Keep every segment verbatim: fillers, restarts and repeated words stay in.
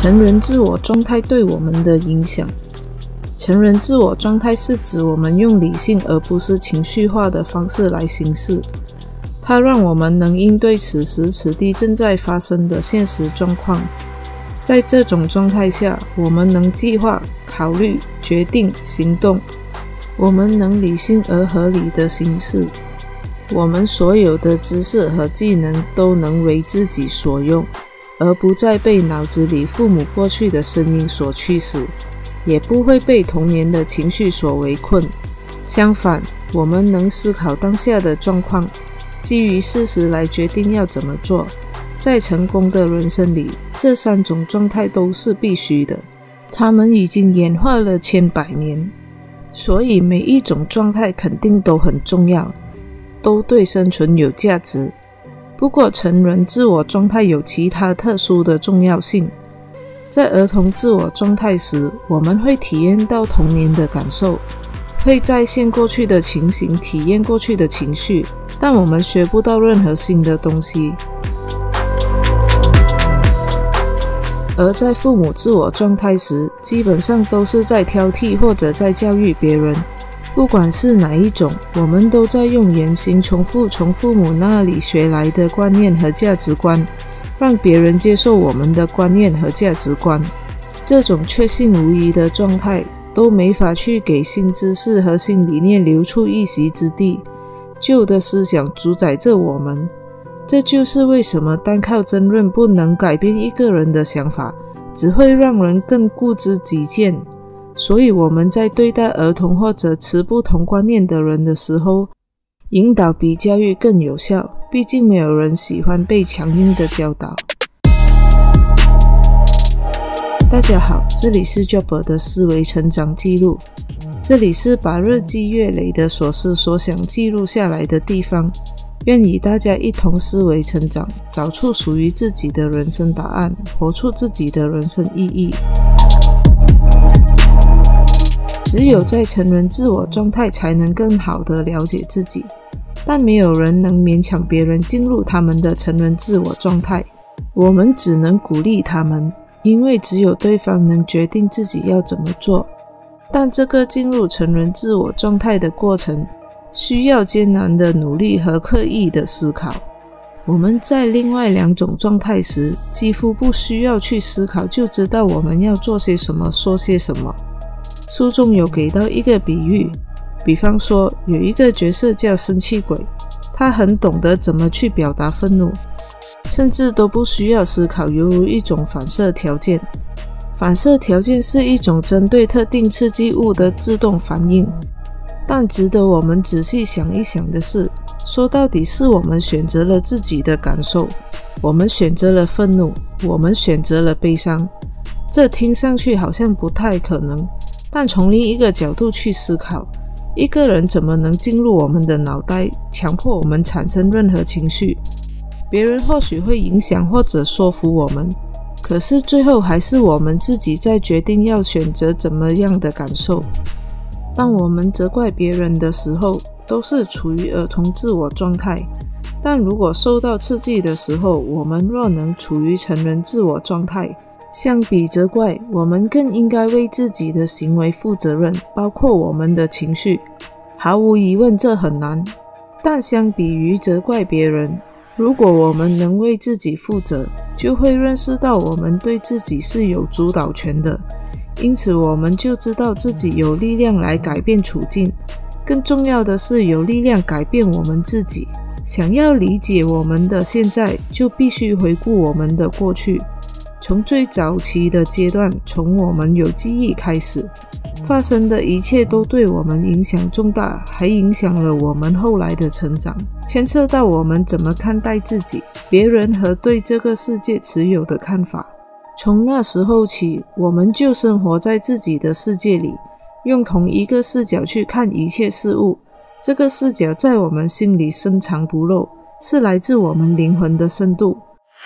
成人自我状态对我们的影响。成人自我状态是指我们用理性而不是情绪化的方式来行事，它让我们能应对此时此地正在发生的现实状况。在这种状态下，我们能计划、考虑、决定、行动，我们能理性而合理的行事，我们所有的知识和技能都能为自己所用，而不再被脑子里父母过去的声音所驱使，也不会被童年的情绪所围困。相反，我们能思考当下的状况，基于事实来决定要怎么做。在成功的人生里，这三种状态都是必须的，它们已经演化了千百年，所以每一种状态肯定都很重要，都对生存有价值。不过成人自我状态有其他特殊的重要性。在儿童自我状态时，我们会体验到童年的感受，会再现过去的情形，体验过去的情绪，但我们学不到任何新的东西。而在父母自我状态时，基本上都是在挑剔或者在教育别人。不管是哪一种，我们都在用言行重复从父母那里学来的观念和价值观，让别人接受我们的观念和价值观。这种确信无疑的状态都没法去给新知识和新理念留出一席之地，旧的思想主宰着我们。这就是为什么单靠争论不能改变一个人的想法，只会让人更固执己见。所以我们在对待儿童或者持不同观念的人的时候，引导比教育更有效，毕竟没有人喜欢被强硬的教导。大家好，这里是 Job 的思维成长记录，这里是把日积月累的所思所想记录下来的地方，愿与大家一同思维成长，找出属于自己的人生答案，活出自己的人生意义。只有在成人自我状态才能更好地了解自己，但没有人能勉强别人进入他们的成人自我状态，我们只能鼓励他们，因为只有对方能决定自己要怎么做。但这个进入成人自我状态的过程，需要艰难的努力和刻意的思考。我们在另外两种状态时，几乎不需要去思考就知道我们要做些什么，说些什么。书中有给到一个比喻，比方说有一个角色叫生气鬼，他很懂得怎么去表达愤怒，甚至都不需要思考，犹如一种反射条件。反射条件是一种针对特定刺激物的自动反应。但值得我们仔细想一想的是，说到底是我们选择了自己的感受，我们选择了愤怒，我们选择了悲伤。这听上去好像不太可能，但从另一个角度去思考，一个人怎么能进入我们的脑袋，强迫我们产生任何情绪？别人或许会影响或者说服我们，可是最后还是我们自己在决定要选择怎么样的感受。当我们责怪别人的时候，都是处于儿童自我状态，但如果受到刺激的时候，我们若能处于成人自我状态，相比责怪，我们更应该为自己的行为负责任，包括我们的情绪。毫无疑问这很难，但相比于责怪别人，如果我们能为自己负责，就会认识到我们对自己是有主导权的，因此我们就知道自己有力量来改变处境，更重要的是有力量改变我们自己。想要理解我们的现在，就必须回顾我们的过去，从最早期的阶段，从我们有记忆开始，发生的一切都对我们影响重大，还影响了我们后来的成长，牵涉到我们怎么看待自己、别人和对这个世界持有的看法。从那时候起，我们就生活在自己的世界里，用同一个视角去看一切事物。这个视角在我们心里深藏不露，是来自我们灵魂的深度。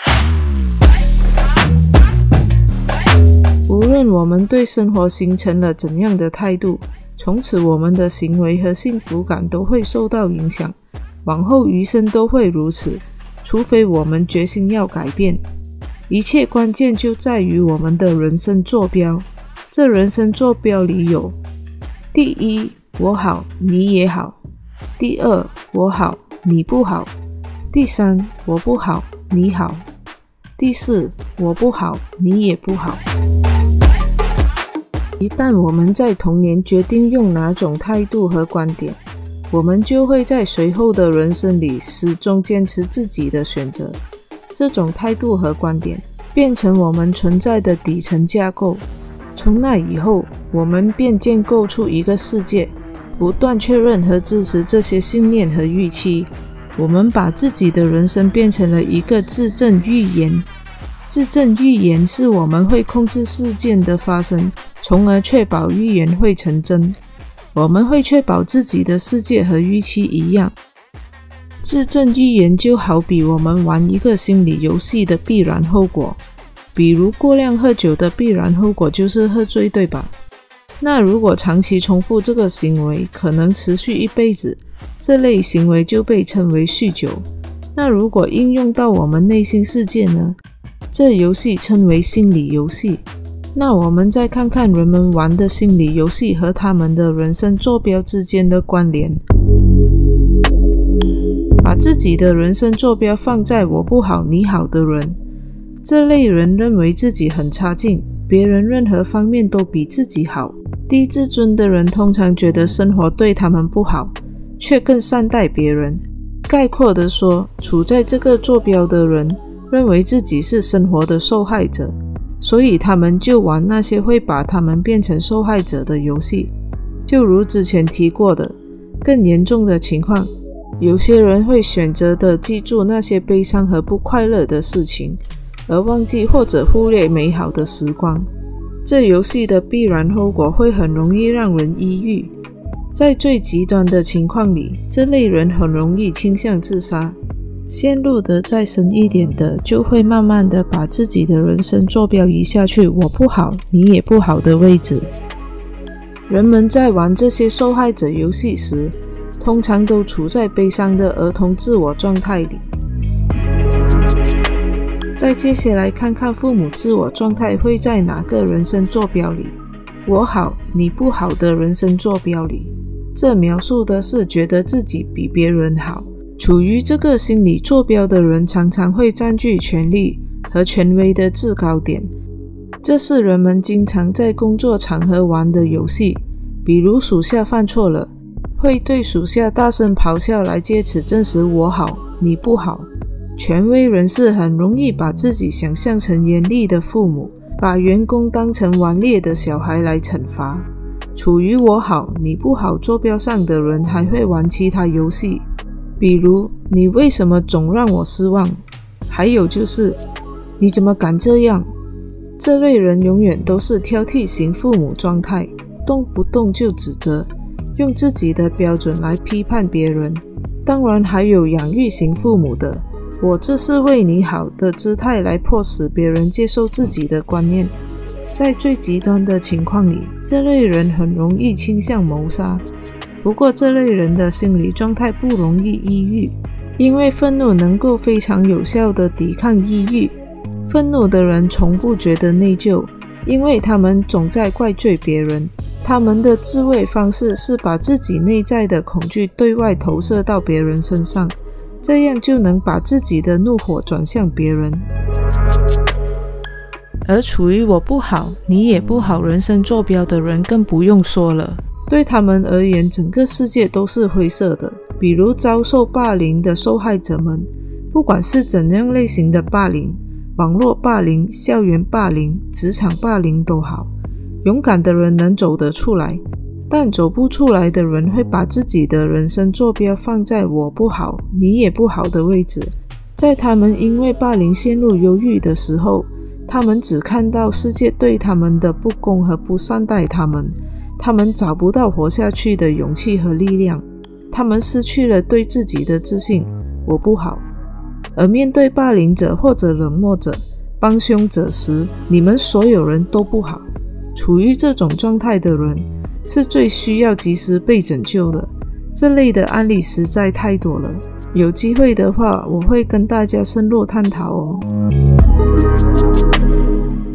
无论我们对生活形成了怎样的态度，从此我们的行为和幸福感都会受到影响，往后余生都会如此，除非我们决心要改变。 一切关键就在于我们的人生坐标。这人生坐标里有：第一，我好，你也好；第二，我好，你不好；第三，我不好，你好；第四，我不好，你也不好。一旦我们在童年决定用哪种态度和观点，我们就会在随后的人生里始终坚持自己的选择。这种态度和观点变成我们存在的底层架构。从那以后，我们便建构出一个世界，不断确认和支持这些信念和预期。我们把自己的人生变成了一个自证预言。自证预言是我们会控制事件的发生，从而确保预言会成真。我们会确保自己的世界和预期一样。自证预言就好比我们玩一个心理游戏的必然后果，比如过量喝酒的必然后果就是喝醉，对吧？那如果长期重复这个行为，可能持续一辈子，这类行为就被称为酗酒。那如果应用到我们内心世界呢？这游戏称为心理游戏。那我们再看看人们玩的心理游戏和他们的人生坐标之间的关联。把自己的人生坐标放在我不好你好的人，这类人认为自己很差劲，别人任何方面都比自己好。低自尊的人通常觉得生活对他们不好，却更善待别人。概括地说，处在这个坐标的人认为自己是生活的受害者，所以他们就玩那些会把他们变成受害者的游戏。就如之前提过的，更严重的情况，有些人会选择的记住那些悲伤和不快乐的事情，而忘记或者忽略美好的时光。这游戏的必然后果会很容易让人抑郁。在最极端的情况里，这类人很容易倾向自杀。陷入得再深一点的，就会慢慢的把自己的人生坐标移下去我不好你也不好的位置。人们在玩这些受害者游戏时，通常都处在悲伤的儿童自我状态里。再接下来看看父母自我状态会在哪个人生坐标里。我好你不好的人生坐标里，这描述的是觉得自己比别人好。处于这个心理坐标的人常常会占据权力和权威的制高点，这是人们经常在工作场合玩的游戏。比如属下犯错了，会对属下大声咆哮来借此证实我好你不好。权威人士很容易把自己想象成严厉的父母，把员工当成顽劣的小孩来惩罚。处于我好你不好坐标上的人还会玩其他游戏，比如你为什么总让我失望，还有就是你怎么敢这样。这类人永远都是挑剔型父母状态，动不动就指责，用自己的标准来批判别人。当然还有养育型父母的，我这是为你好的姿态来迫使别人接受自己的观念。在最极端的情况里，这类人很容易倾向谋杀。不过这类人的心理状态不容易抑郁，因为愤怒能够非常有效地抵抗抑郁。愤怒的人从不觉得内疚，因为他们总在怪罪别人。他们的自卫方式是把自己内在的恐惧对外投射到别人身上，这样就能把自己的怒火转向别人。而处于我不好你也不好人生坐标的人更不用说了，对他们而言整个世界都是灰色的。比如遭受霸凌的受害者们，不管是怎样类型的霸凌，网络霸凌、校园霸凌、职场霸凌都好，勇敢的人能走得出来，但走不出来的人会把自己的人生坐标放在我不好你也不好的位置。在他们因为霸凌陷入忧郁的时候，他们只看到世界对他们的不公和不善待他们，他们找不到活下去的勇气和力量，他们失去了对自己的自信，我不好。而面对霸凌者或者冷漠者、帮凶者时，你们所有人都不好。处于这种状态的人是最需要及时被拯救的。这类的案例实在太多了，有机会的话我会跟大家深入探讨哦。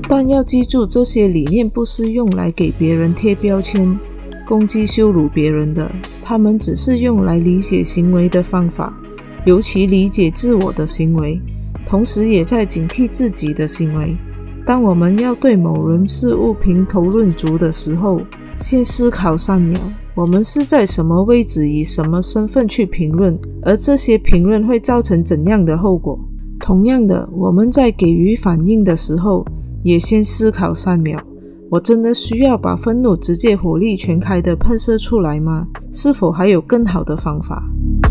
但要记住，这些理念不是用来给别人贴标签、攻击羞辱别人的，他们只是用来理解行为的方法，尤其理解自我的行为，同时也在警惕自己的行为。当我们要对某人事物评头论足的时候，先思考三秒，我们是在什么位置以什么身份去评论，而这些评论会造成怎样的后果。同样的，我们在给予反应的时候，也先思考三秒，我真的需要把愤怒直接火力全开地喷射出来吗？是否还有更好的方法？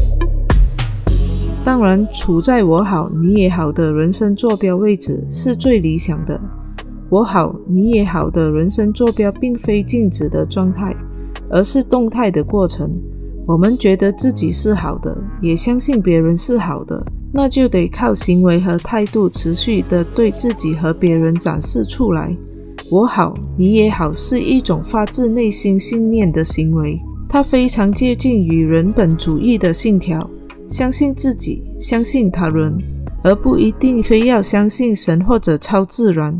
当然，处在我好你也好的人生坐标位置是最理想的。我好你也好的人生坐标并非静止的状态，而是动态的过程。我们觉得自己是好的，也相信别人是好的，那就得靠行为和态度持续地对自己和别人展示出来。我好你也好是一种发自内心信念的行为，它非常接近于人本主义的信条，相信自己，相信他人，而不一定非要相信神或者超自然。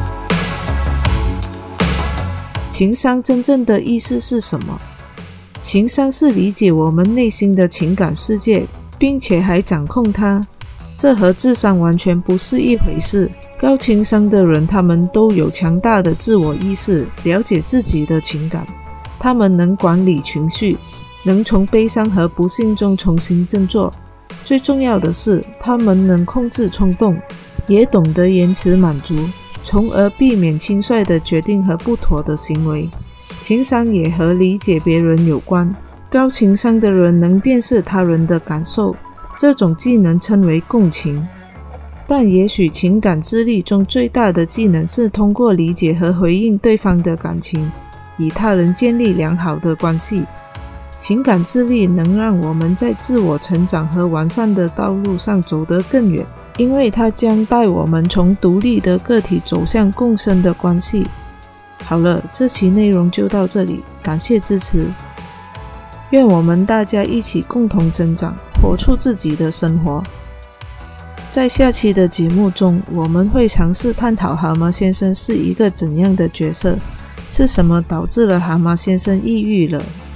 情商真正的意思是什么？情商是理解我们内心的情感世界，并且还掌控它，这和智商完全不是一回事。高情商的人，他们都有强大的自我意识，了解自己的情感，他们能管理情绪，能从悲伤和不幸中重新振作。最重要的是，他们能控制冲动，也懂得延迟满足，从而避免轻率的决定和不妥的行为。情商也和理解别人有关，高情商的人能辨识他人的感受，这种技能称为共情。但也许情感智力中最大的技能是通过理解和回应对方的感情，与他人建立良好的关系。情感智力能让我们在自我成长和完善的道路上走得更远，因为它将带我们从独立的个体走向共生的关系。好了，这期内容就到这里，感谢支持。愿我们大家一起共同增长，活出自己的生活。在下期的节目中，我们会尝试探讨蛤蟆先生是一个怎样的角色，是什么导致了蛤蟆先生抑郁了。